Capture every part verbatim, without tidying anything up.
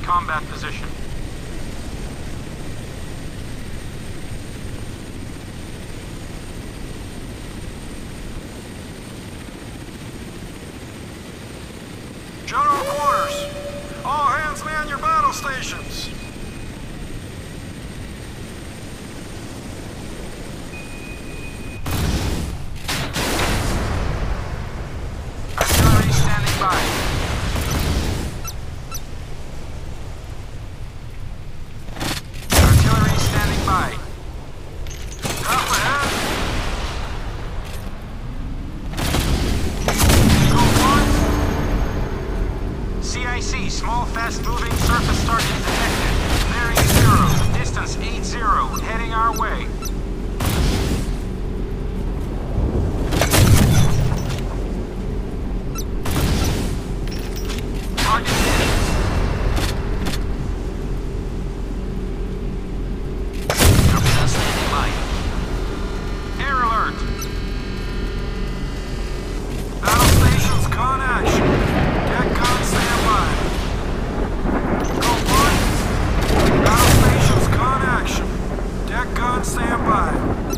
combat position. General quarters! All hands man your battle stations! Artillery standing by. Artillery standing by. Up ahead! C I C, small, fast-moving surface target detected. Bearing zero, distance eight zero, heading our way. Target hit. Torpedo standing by. Air alert. Battle stations, con action. Deck con standby. Go one. Battle stations, con action. Deck con standby.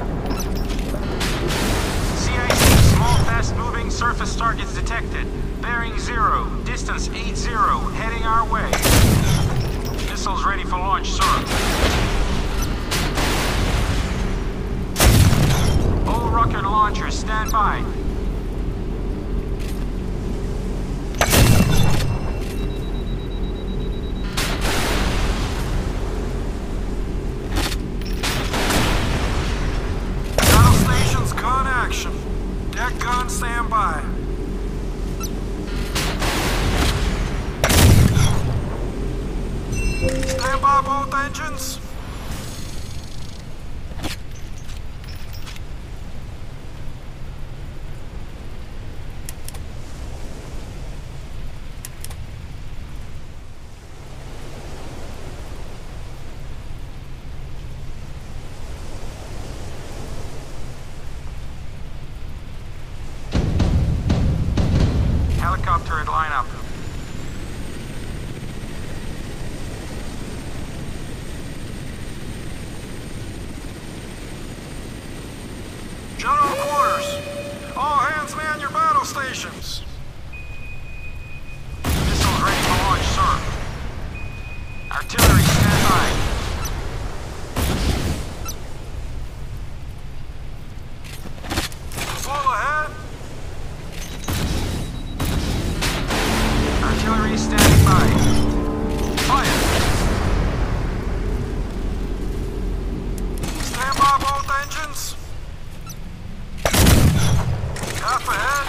C I C, small, fast-moving surface targets detected. Bearing zero, distance eight zero, heading our way. Missiles ready for launch, sir. All rocket launchers stand by. Battle stations, con action. Deck con standby. Stand by both engines. Helicopter at lineup. General quarters. All hands man your battle stations. Missiles ready for launch, sir. Artillery stand by. Full ahead. Artillery standing by. Fire. Stand by both engines. Half ahead.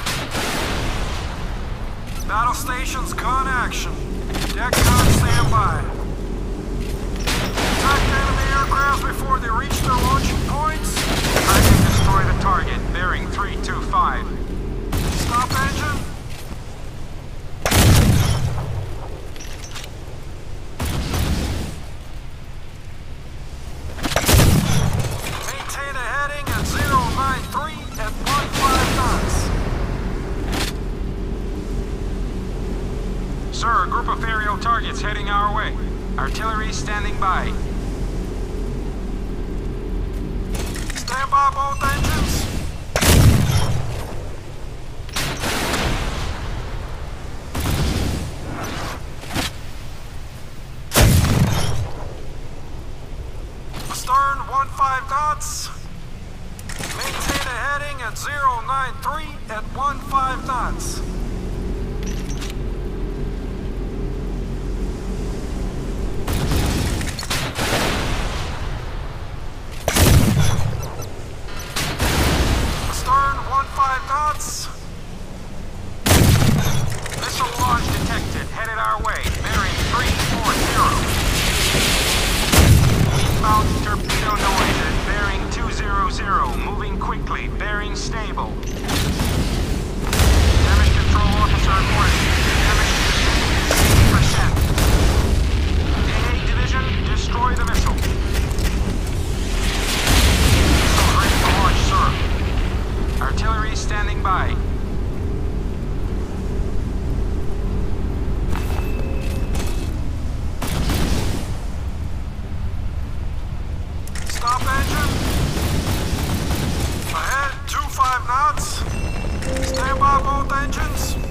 Battle stations, con action. Deck con standby. Attack enemy aircraft before they reach their launching points. Try to destroy the target, bearing three two five. Stop engine. Maintain a heading at zero nine three at one five knots. Sir, a group of aerial targets heading our way. Artillery standing by. Stand by both engines. Stern one five knots. Maintain a heading at zero nine three at one five knots. Stern one five knots. Missile launch detected, headed our way, bearing three four zero. Eastbound torpedo noises, bearing two zero zero, moving quickly, bearing stable. Damage control officer reporting. Damage sixty percent. A A division, destroy the missile. Missile ready for launch, sir. Artillery standing by. both engines.